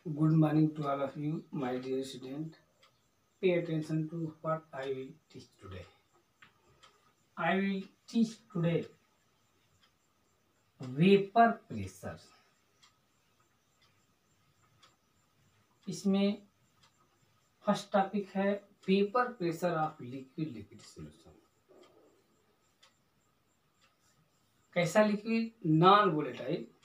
Good morning to all of you, my dear student. Pay attention to what I will teach today. I will teach today vapour pressure. इसमें first topic है vapour pressure of liquid solution. कैसा liquid? Non volatile